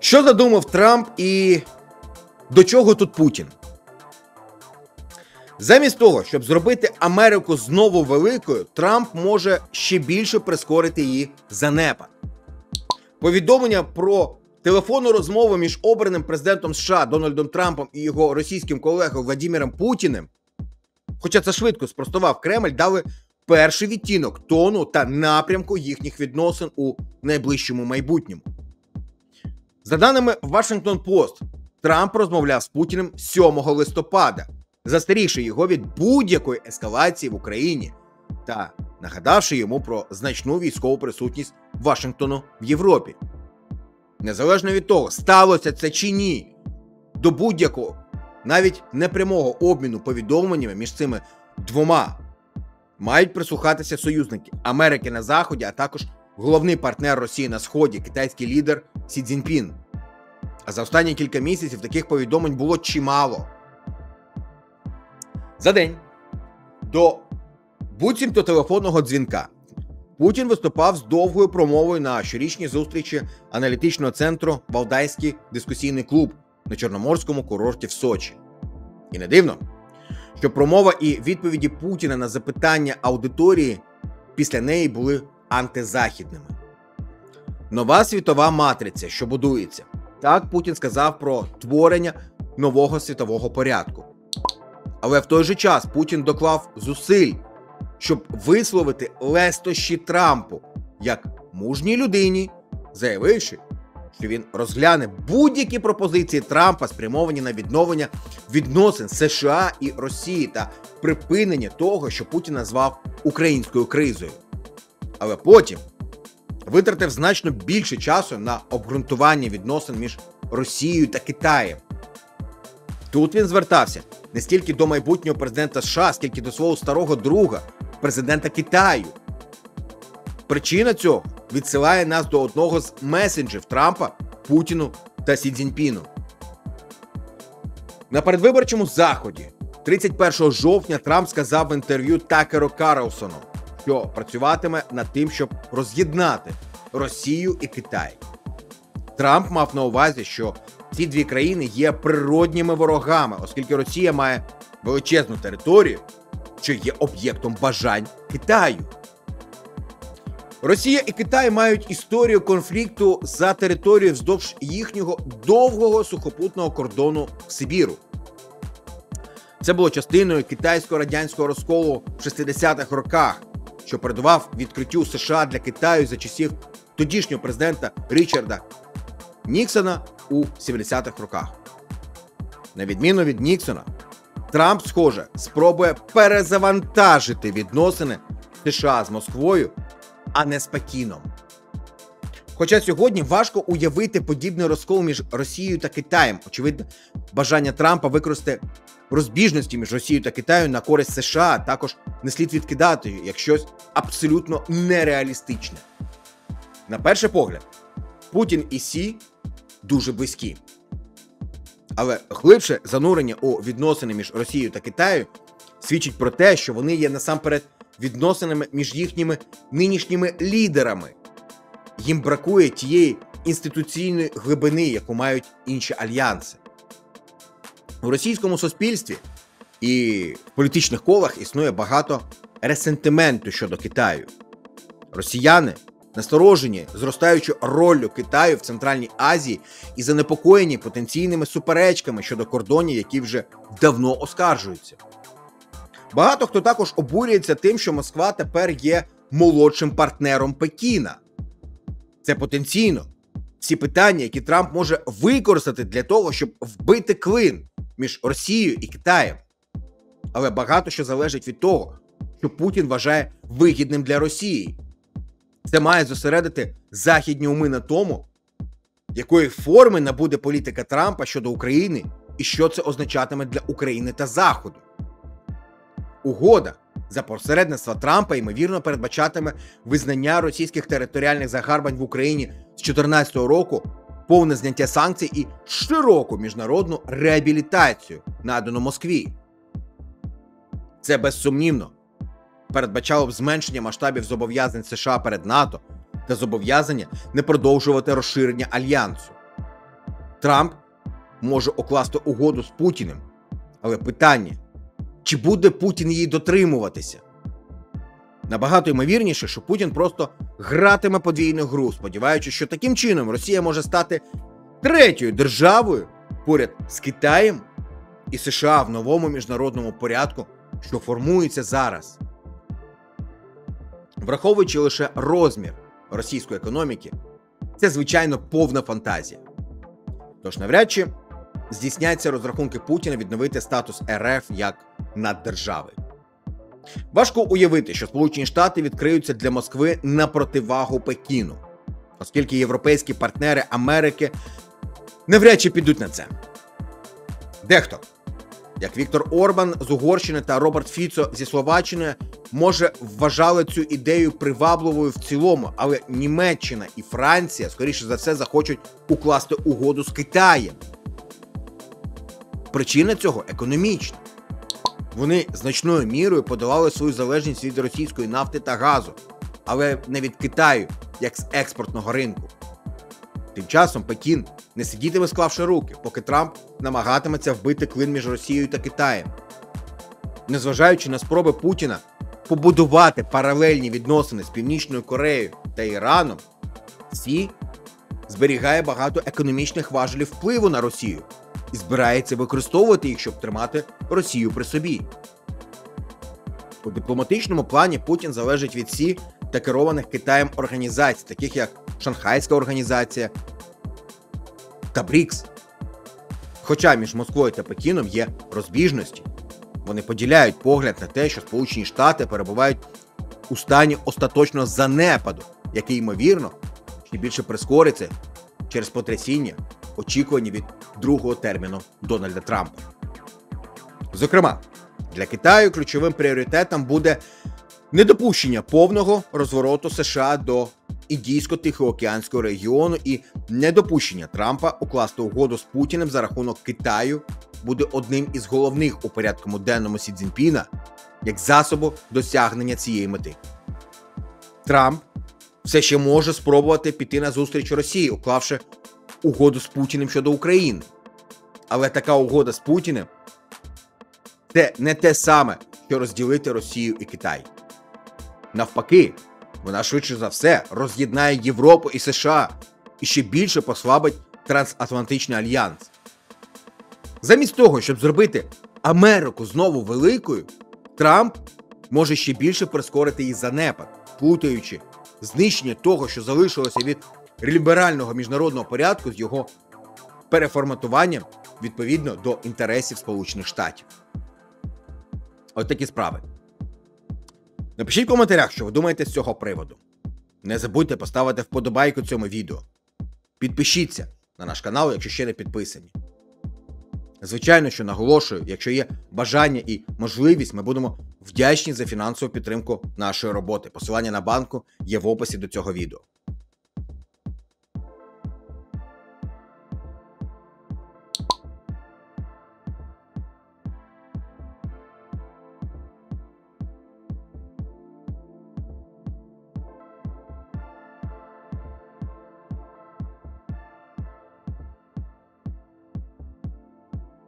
Що задумав Трамп і до чого тут Путін? Замість того, щоб зробити Америку знову великою, Трамп може ще більше прискорити її занепад. Повідомлення про телефонну розмову між обраним президентом США Дональдом Трампом і його російським колегою Владимиром Путіним, хоча це швидко спростував Кремль, дали перший відтінок тону та напрямку їхніх відносин у найближчому майбутньому. За даними Washington Post, Трамп розмовляв з Путіним 7 листопада, застерігши його від будь-якої ескалації в Україні та нагадавши йому про значну військову присутність Вашингтону в Європі. Незалежно від того, сталося це чи ні, до будь-якого, навіть непрямого обміну повідомленнями між цими двома мають прислухатися союзники Америки на Заході, а також головний партнер Росії на Сході, китайський лідер Сі Цзіньпін. А за останні кілька місяців таких повідомлень було чимало. За день до буцімто телефонного дзвінка Путін виступав з довгою промовою на щорічній зустрічі аналітичного центру «Валдайський дискусійний клуб» на Чорноморському курорті в Сочі. І не дивно, що промова і відповіді Путіна на запитання аудиторії після неї були антизахідними. Нова світова матриця, що будується. Так Путін сказав про творення нового світового порядку. Але в той же час Путін доклав зусиль, щоб висловити лестощі Трампу як мужній людині, заявивши, що він розгляне будь-які пропозиції Трампа, спрямовані на відновлення відносин США і Росії та припинення того, що Путін назвав українською кризою. Але потім витратив значно більше часу на обґрунтування відносин між Росією та Китаєм. Тут він звертався не стільки до майбутнього президента США, скільки до свого старого друга, президента Китаю. Причина цього відсилає нас до одного з месенджерів Трампа, Путіну та Сі Цзіньпіну. На передвиборчому заході 31 жовтня Трамп сказав в інтерв'ю Такеру Карлсону, що працюватиме над тим, щоб роз'єднати Росію і Китай. Трамп мав на увазі, що ці дві країни є природніми ворогами, оскільки Росія має величезну територію, що є об'єктом бажань Китаю. Росія і Китай мають історію конфлікту за територію вздовж їхнього довгого сухопутного кордону в Сибіру. Це було частиною китайсько-радянського розколу в 60-х роках, що передував відкриттю США для Китаю за часів тодішнього президента Річарда Ніксона у 70-х роках. На відміну від Ніксона, Трамп, схоже, спробує перезавантажити відносини США з Москвою, а не з Пекіном. Хоча сьогодні важко уявити подібний розкол між Росією та Китаєм. Очевидно, бажання Трампа використати розбіжності між Росією та Китаєм на користь США також не слід відкидати як щось абсолютно нереалістичне. На перший погляд, Путін і Сі дуже близькі. Але глибше занурення у відносини між Росією та Китаєм свідчить про те, що вони є насамперед відносинами між їхніми нинішніми лідерами. Їм бракує тієї інституційної глибини, яку мають інші альянси. У російському суспільстві і в політичних колах існує багато ресентименту щодо Китаю. Росіяни насторожені зростаючою роллю Китаю в Центральній Азії і занепокоєні потенційними суперечками щодо кордонів, які вже давно оскаржуються. Багато хто також обурюється тим, що Москва тепер є молодшим партнером Пекіна. Це потенційно всі питання, які Трамп може використати для того, щоб вбити клин між Росією і Китаєм. Але багато що залежить від того, що Путін вважає вигідним для Росії. Це має зосередити західні уми на тому, якої форми набуде політика Трампа щодо України і що це означатиме для України та Заходу. Угода за посередництва Трампа, ймовірно, передбачатиме визнання російських територіальних загарбань в Україні з 2014 року, повне зняття санкцій і широку міжнародну реабілітацію, надану Москві. Це безсумнівно передбачало б зменшення масштабів зобов'язань США перед НАТО та зобов'язання не продовжувати розширення альянсу. Трамп може укласти угоду з Путіним. Але питання, чи буде Путін її дотримуватися? Набагато ймовірніше, що Путін просто гратиме подвійну гру, сподіваючись, що таким чином Росія може стати третьою державою поряд з Китаєм і США в новому міжнародному порядку, що формується зараз. Враховуючи лише розмір російської економіки, це, звичайно, повна фантазія. Тож навряд чи здійсняться розрахунки Путіна відновити статус РФ як наддержави. Важко уявити, що Сполучені Штати відкриються для Москви на противагу Пекіну, оскільки європейські партнери Америки навряд чи підуть на це. Дехто, як Віктор Орбан з Угорщини та Роберт Фіцо зі Словаччини, може вважали цю ідею привабливою в цілому, але Німеччина і Франція, скоріше за все, захочуть укласти угоду з Китаєм. Причина цього економічна. Вони значною мірою подолали свою залежність від російської нафти та газу, але не від Китаю, як з експортного ринку. Тим часом Пекін не сидітиме склавши руки, поки Трамп намагатиметься вбити клин між Росією та Китаєм. Незважаючи на спроби Путіна побудувати паралельні відносини з Північною Кореєю та Іраном, Сі зберігає багато економічних важелів впливу на Росію і збирається використовувати їх, щоб тримати Росію при собі. У дипломатичному плані Путін залежить від Сі та керованих Китаєм організацій, таких як Шанхайська організація та БРІКС. Хоча між Москвою та Пекіном є розбіжності, вони поділяють погляд на те, що Сполучені Штати перебувають у стані остаточного занепаду, який, ймовірно, ще більше прискориться через потрясіння, очікувані від другого терміну Дональда Трампа. Зокрема, для Китаю ключовим пріоритетом буде недопущення повного розвороту США до Індійсько-Тихоокеанського регіону і недопущення Трампа укласти угоду з Путіним за рахунок Китаю буде одним із головних у порядку денному Сі Цзіньпіна як засобу досягнення цієї мети. Трамп все ще може спробувати піти на зустріч Росії, уклавши угоду з Путіним щодо України. Але така угода з Путіним – це не те саме, що розділити Росію і Китай. Навпаки, вона швидше за все роз'єднає Європу і США і ще більше послабить трансатлантичний альянс. Замість того, щоб зробити Америку знову великою, Трамп може ще більше прискорити її занепад, плутаючи знищення того, що залишилося від ліберального міжнародного порядку з його переформатуванням відповідно до інтересів Сполучених Штатів. Ось такі справи. Напишіть в коментарях, що ви думаєте з цього приводу. Не забудьте поставити вподобайку цьому відео. Підпишіться на наш канал, якщо ще не підписані. Звичайно, що наголошую, якщо є бажання і можливість, ми будемо вдячні за фінансову підтримку нашої роботи. Посилання на банку є в описі до цього відео.